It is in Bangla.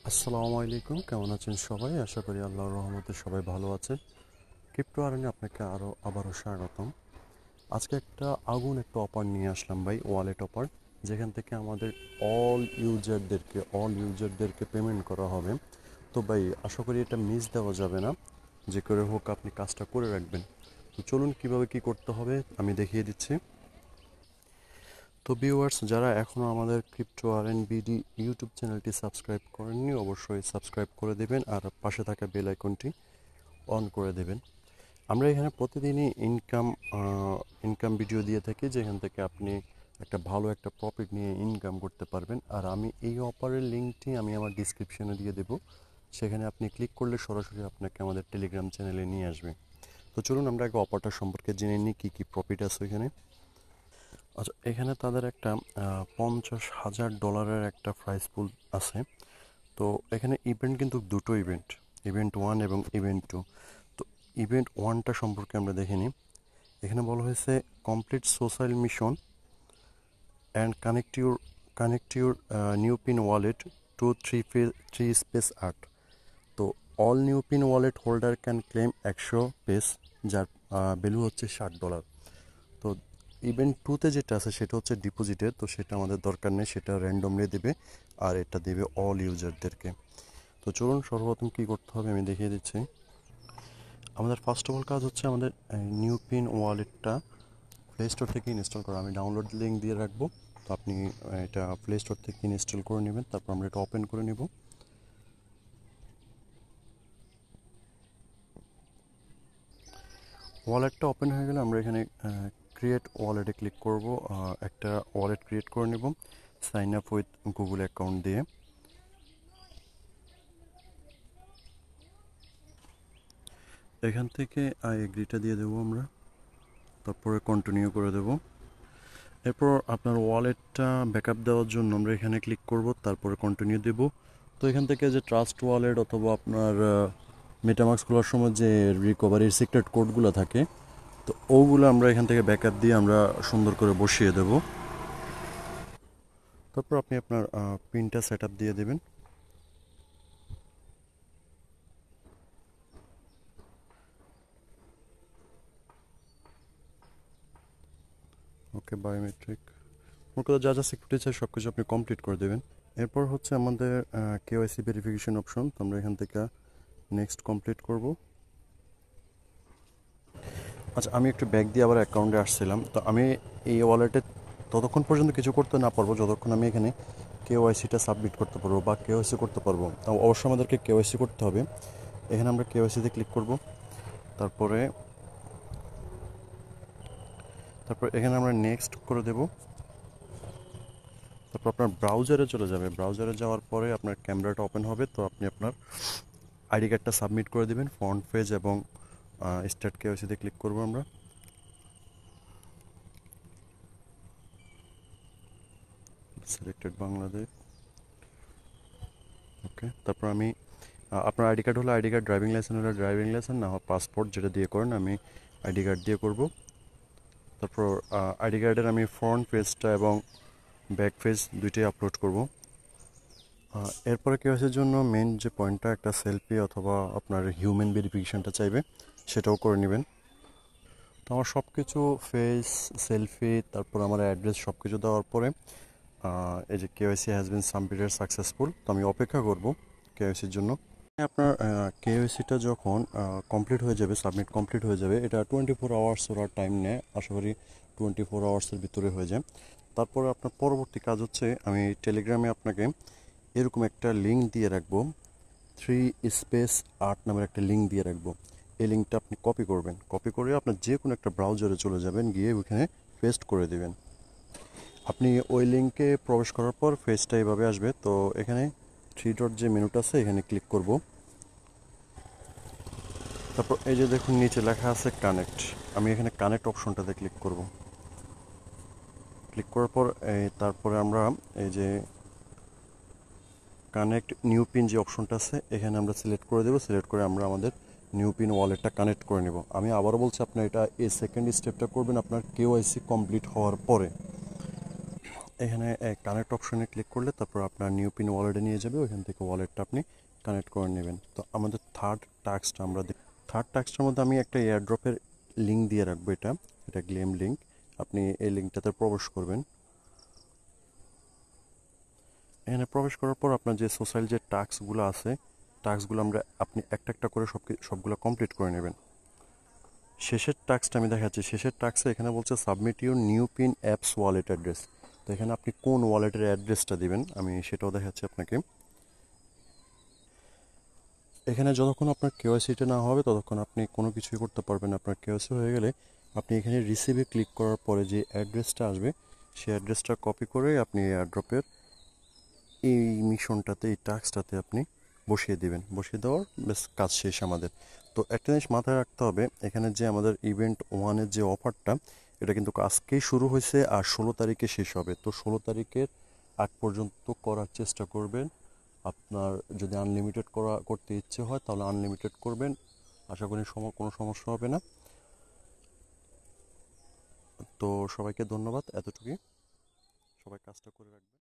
আসসালামু আলাইকুম, কেমন আছেন সবাই? আশা করি আল্লাহর রহমতে সবাই ভালো আছেন। ক্রিপ্টো আর্নে আপনাকে আবারও স্বাগতম। আজকে একটা অফার নিয়ে আসলাম ভাই, ওয়ালেট অফার, যেখান থেকে আমাদের অল ইউজারদেরকে পেমেন্ট করা হবে। তো ভাই, আশা করি এটা মিস দেওয়া যাবে না, যে করে হোক আপনি কাজটা করে রাখবেন। তো চলুন কীভাবে কী করতে হবে আমি দেখিয়ে দিচ্ছি। তো ভিউয়ার্স, যারা এখনও আমাদের crypto R N BD YouTube চ্যানেলটি সাবস্ক্রাইব করেননি, অবশ্যই সাবস্ক্রাইব করে দেবেন আর পাশে থাকা বেল আইকনটি অন করে দেবেন। আমরা এখানে প্রতিদিনই ইনকাম ভিডিও দিয়ে থাকি, যেখান থেকে আপনি একটা প্রফিট নিয়ে ইনকাম করতে পারবেন। আর আমি এই অফারের লিঙ্কটি আমি আমার ডিসক্রিপশনে দিয়ে দেব, সেখানে আপনি ক্লিক করলে সরাসরি আপনাকে আমাদের টেলিগ্রাম চ্যানেলে নিয়ে আসবে। তো চলুন আমরা আগে অফারটা সম্পর্কে জেনে নিই, কী কী প্রফিট আছে এখানে। আচ্ছা, এখানে তাদের একটা $50,000 একটা প্রাইস পুল আছে। তো এখানে ইভেন্ট কিন্তু দুটো ইভেন্ট, ইভেন্ট 1 এবং ইভেন্ট 2। তো ইভেন্ট 1টা সম্পর্কে আমরা দেখে নিই। এখানে বলা হয়েছে complete social mission and connect your Newpin wallet to three space art. তো all Newpin wallet holder can claim 100 pace, যার ভ্যালু হচ্ছে $60। তো ইভেন্ট 2তে যেটা আছে সেটা হচ্ছে ডিপোজিটের, তো সেটা আমাদের দরকার নেই, সেটা র্যান্ডমলি দেবে, আর এটা দেবে অল ইউজারদেরকে। তো চলুন সর্বপ্রথম কী করতে হবে আমি দেখিয়ে দিচ্ছি। আমাদের ফার্স্ট অফ অল কাজ হচ্ছে আমাদের নিউপিন ওয়ালেটটা প্লে স্টোর থেকে ইনস্টল করা। আমি ডাউনলোড লিঙ্ক দিয়ে রাখবো, তো আপনি এটা প্লে স্টোর থেকে ইনস্টল করে নেবেন। তারপর আমরা এটা ওপেন করে নেব। ওয়ালেটটা ওপেন হয়ে গেলে আমরা এখানে ক্রিয়েট ওয়ালেটে ক্লিক করব। একটা ওয়ালেট ক্রিয়েট করে নেব sign up with Google account দিয়ে। এখান থেকে আই এগ্রিটা দিয়ে দেবো আমরা, তারপরে কন্টিনিউ করে দেব। এরপর আপনার ওয়ালেটটা ব্যাকআপ দেওয়ার জন্য আমরা এখানে ক্লিক করব, তারপরে কন্টিনিউ দেব। তো এখান থেকে যে ট্রাস্ট ওয়ালেট অথবা আপনার মেটামাক্স খোলার সময় যে রিকভারির সিক্রেট কোডগুলো থাকে, তো ওগুলো আমরা এখান থেকে ব্যাকআপ দিয়ে আমরা সুন্দর করে বসিয়ে দেব। তারপর আপনি আপনার পিনটা সেট আপ দিয়ে দেবেন। ওকে, বায়োমেট্রিক ওর কথা যা যা সিকিউরিটি চাই সব কিছু আপনি কমপ্লিট করে দেবেন। এরপর হচ্ছে আমাদের কেওয়াইসি ভেরিফিকেশন অপশন, তো আমরা এখান থেকে নেক্সট কমপ্লিট করব। আচ্ছা, আমি একটু ব্যাক দিয়ে আবার অ্যাকাউন্টে আসছিলাম। তো আমি এই ওয়ালেটে ততক্ষণ পর্যন্ত কিছু করতে না পারবো যতক্ষণ আমি এখানে কেওয়াইসিটা সাবমিট করতে পারবো বা কেওয়াইসি করতে পারবো। অবশ্যই আমাদেরকে কেওয়াইসি করতে হবে। এখানে আমরা কেওয়াইসিতে ক্লিক করব। তারপরে তারপর এখানে আমরা নেক্সট করে দেব। তারপর আপনার ব্রাউজারে চলে যাবে। ব্রাউজারে যাওয়ার পরে আপনার ক্যামেরাটা ওপেন হবে। তো আপনি আপনার আইডি কার্ডটা সাবমিট করে দেবেন ফ্রন্ট পেজ এবং স্টার্ট কেওয়াইসিতে ক্লিক করবো আমরা। সিলেক্টেড বাংলাদেশ। ওকে, তারপর আমি আপনার আইডি কার্ড হলে আইডি কার্ড, ড্রাইভিং লাইসেন্স হলে ড্রাইভিং লাইসেন্স, না হয় পাসপোর্ট, যেটা দিয়ে করেন। আমি আইডি কার্ড দিয়ে করব। তারপর আইডি কার্ডের আমি ফ্রন্ট পেজটা এবং ব্যাক পেজ দুইটাই আপলোড করব। এরপরে কেওয়াইসির জন্য মেন যে পয়েন্টটা, একটা সেলফি অথবা আপনার হিউম্যান ভেরিফিকেশনটা চাইবে, সেটাও করে নেবেন। তো আমার সব কিছু ফেস, সেলফি, তারপর আমার অ্যাড্রেস সব কিছু দেওয়ার পরে এই যে KYC has been submitted successful. তো আমি অপেক্ষা করব কেওয়াইসির জন্য। আপনার কেওয়াইসিটা যখন কমপ্লিট হয়ে যাবে, সাবমিট কমপ্লিট হয়ে যাবে, এটা 24 আওয়ার্স ওরা টাইম নেয়। আশা করি 24 আওয়ার্সের ভিতরে হয়ে যায়। তারপরে আপনার পরবর্তী কাজ হচ্ছে, আমি টেলিগ্রামে আপনাকে এরকম একটা লিঙ্ক দিয়ে রাখবো, 3 স্পেস 8 নামের একটা লিঙ্ক দিয়ে রাখবো। এই লিঙ্কটা আপনি কপি করবেন, কপি করে আপনার যে কোনো একটা ব্রাউজারে চলে যাবেন, গিয়ে ওইখানে পেস্ট করে দেবেন। আপনি ওই লিঙ্কে প্রবেশ করার পর পেজটা এভাবে আসবে। তো এখানে 3 ডট যে মেনুটা আছে, এখানে ক্লিক করব। তারপর এই যে দেখুন নিচে লেখা আছে কানেক্ট, আমি এখানে কানেক্ট অপশনটাতে ক্লিক করব। ক্লিক করার পর তারপরে আমরা এই যে কানেক্ট নিউ পিন যে অপশনটা আছে, এখানে আমরা সিলেক্ট করে দেবো। সিলেক্ট করে আমরা আমাদের নিউ পিন ওয়ালেটটা কানেক্ট করে নেব। আমি আবারও বলছি, আপনার এটা এই সেকেন্ড স্টেপটা করবেন আপনার কেওয়াইসি কমপ্লিট হওয়ার পরে। এখানে কানেক্ট অপশনে ক্লিক করলে তারপর আপনার নিউপিন ওয়ালেটে নিয়ে যাবে, ওইখান থেকে ওয়ালেটটা আপনি কানেক্ট করে নেবেন। তো আমাদের থার্ড টাস্কটার মধ্যে আমি একটা এয়ারড্রপের লিঙ্ক দিয়ে রাখবো, এটা গ্লেম লিঙ্ক। আপনি এই লিঙ্কটাতে প্রবেশ করবেন। এখানে প্রবেশ করার পর আপনার যে সোশ্যাল যে টাস্কগুলো আছে, টাস্কগুলো আপনি একটা একটা করে সবগুলো কমপ্লিট করে নেবেন। শেষের টাস্কটা আমি দেখাচ্ছি। শেষের টাস্কে এখানে বলছে submit your new pin apps wallet address. তো এখানে আপনি কোন ওয়ালেটের অ্যাড্রেসটা দিবেন আমি সেটাও দেখাচ্ছি আপনাকে। এখানে যতক্ষণ আপনার কেওয়াইসিটা না হবে ততক্ষণ আপনি কোনো কিছুই করতে পারবেন না। আপনার কেওয়াইসি হয়ে গেলে আপনি এখানে রিসিভে ক্লিক করার পরে যে অ্যাড্রেসটা আসবে সেই অ্যাড্রেসটা কপি করে আপনি এয়ারড্রপের এই মিশনটাতে, এই টাস্কটাতে আপনি বসিয়ে দিবেন। বসিয়ে দেওয়ার বেশ কাজ শেষ আমাদের। তো একটা জিনিস মাথায় রাখতে হবে, এখানে যে আমাদের ইভেন্ট ওয়ানের যে অফারটা, এটা কিন্তু আজকেই শুরু হয়েছে আর 16 তারিখে শেষ হবে। তো 16 তারিখের আগ পর্যন্ত করার চেষ্টা করবেন। আপনার যদি আনলিমিটেড করতে ইচ্ছে হয় তাহলে আনলিমিটেড করবেন, আশা করি কোনো সমস্যা হবে না। তো সবাইকে ধন্যবাদ, এতটুকুই। সবাই কাজটা করে রাখবেন।